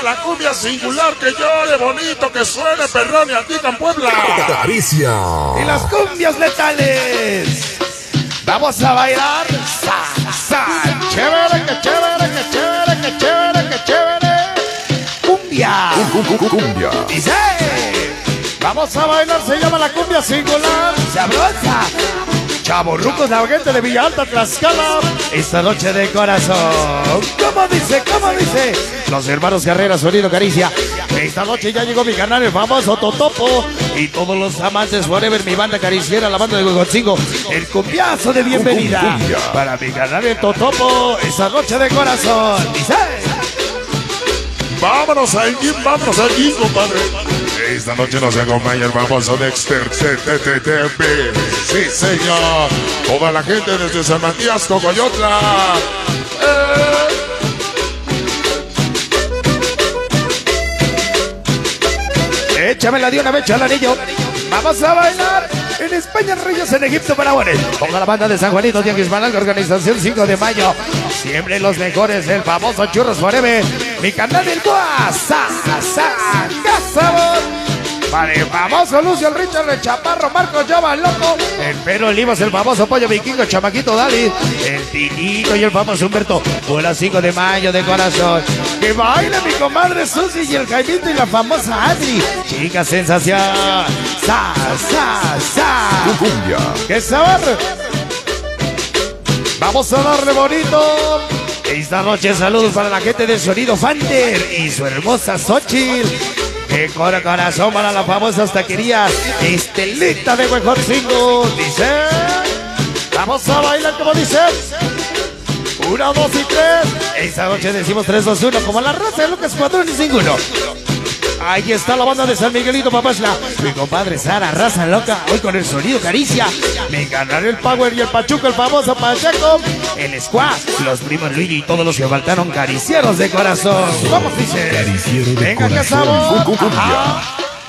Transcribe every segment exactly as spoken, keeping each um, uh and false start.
la cumbia singular, que llore bonito, que suene perrón y antica en Puebla. Caricia. Y las cumbias letales. Vamos a bailar. Sa, sa. Chévere, que chévere, que chévere, que chévere, que chévere. Cumbia. Cumbia. Dice. Vamos a bailar, se llama la cumbia singular. Sabrosa. Chavorrucos, la gente de Villa Alta, Tlaxcala, esta noche de corazón. ¿Cómo dice? ¿Cómo dice? Los hermanos Carrera, sonido Caricia. Esta noche ya llegó mi canal, el famoso Totopo. Y todos los amantes forever, mi banda cariciera, la banda de Huehuetzingo. El cumbiazo de bienvenida para mi canal, el Totopo. Esta noche de corazón. Dice. Vámonos allí, vámonos allí, compadre. Esta noche nos acompaña el famoso Dexter T T T T V. Sí, señor. Toda la gente desde San Matías, Cocoyotla. Eh. Échamela de una vez, al anillo. Vamos a bailar. En España, Reyes, en Egipto, Paraguanes. Toda la banda de San Juanito, Tianguis Manal, organización cinco de mayo. Siempre los mejores, el famoso Churros Forever. Mi canal del Boa, sa, sa, Casabón. Para el famoso Lucio, el Richard, el Chaparro, Marcos, Llama, el Loco. El Pedro Olivos, el famoso Pollo Vikingo, el Chamaquito Dali. El Tinito y el famoso Humberto. Por las cinco de mayo de corazón. Que baile mi comadre Susi y el Jaimito y la famosa Adri. Chica sensación. Sa, sa, sa. Cumbia. ¡Qué sabor! Vamos a darle bonito. Esta noche saludos para la gente de Sonido Fanter y su hermosa Xochitl. ¡Qué coro corazón para las famosas taquerías! Estelita de Huehuetzingo. Dice. Vamos a bailar como dice. Uno, dos y tres. Esta noche decimos tres, dos, uno. Como la raza de Lucas Cuadrón y Singulo. Ahí está la banda de San Miguelito, Papachla. Mi compadre Sara, raza loca, hoy con el sonido Caricia. Mi canal el Power y el Pachuco, el famoso Pacheco. El Squad, los primos Luigi y todos los que faltaron caricieros de corazón. ¿Cómo dice? Cariciero de Venga, que corazón. estamos.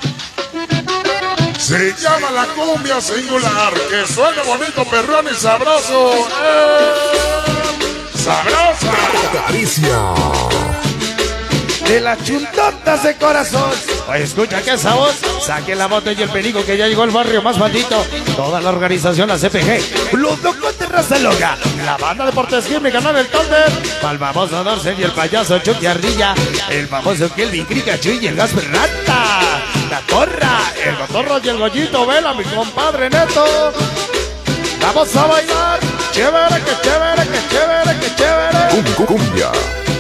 Se llama la cumbia singular, que suene bonito, perrón y sabroso. ¡Eh! ¡Sabrosa! Caricia. De las chuntotas de corazón. Oye, escucha que esa voz. Saque la moto y el perico, que ya llegó el barrio más maldito. Toda la organización, la C P G. Los locos de raza loca. La banda de Portesquín, mi canal el Thunder. Para el famoso Dorcel y el payaso Chucky Ardilla. El famoso Kelvin Cricachu y el Gasper Rata. La Torra, el Cotorro y el Gollito Vela, mi compadre Neto. Vamos a bailar. Chévere, que chévere, que chévere, que chévere. Cumbia.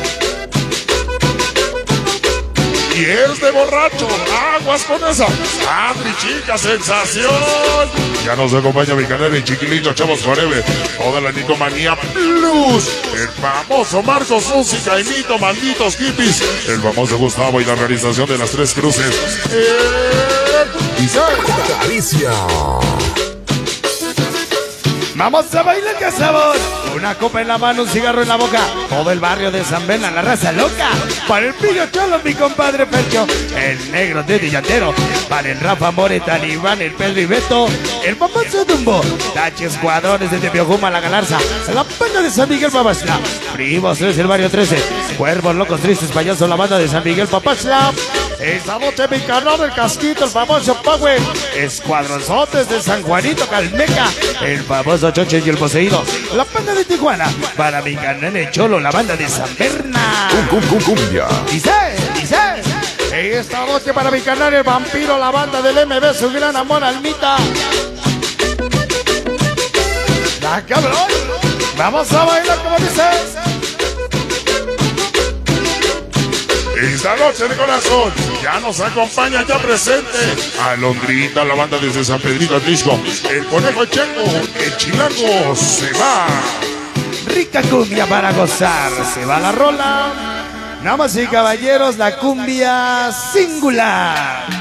Y es de borracho, aguas con esa. ¡Ah, mi chica sensación! Ya nos acompaña mi canal el Chiquilito Chavos Forever. Toda la Nitomanía Plus. El famoso Marcos Música y Nito Malditos Hippies. El famoso Gustavo y la realización de las Tres Cruces. Eh, Caricia. Vamos a bailar, que sabor. Una copa en la mano, un cigarro en la boca. Todo el barrio de San Bena, la raza loca. Para el Pillo Cholo, mi compadre Percho. El negro de Dillantero. Para el Rafa More, Talibán, el Pedro y Beto. El famoso Dumbo. Tachi Escuadrones desde Piojuma, la Galarza. La banda de San Miguel Papachla. Primos tres, el barrio trece. Cuervos locos, tristes payasos, la banda de San Miguel Papachla. Esta noche mi canal el Casquito, el famoso Power. Escuadronzotes de San Juanito, Calmeca. El famoso Choche y el Poseído. La banda de Tijuana. Para mi canal el Cholo, la banda de San Berna. Cumbia. Dice, dice. Esta noche para mi canal el Vampiro, la banda del M B, su gran amor Almita. La cabrón. Vamos a bailar como dices. esta noche de corazón ya nos acompaña ya presente Alondrita, la banda desde San Pedrito Atlisco, el Conejo Checo, el Chilango se va. Rica cumbia para gozar, se va la rola. Damas y caballeros, la cumbia singular.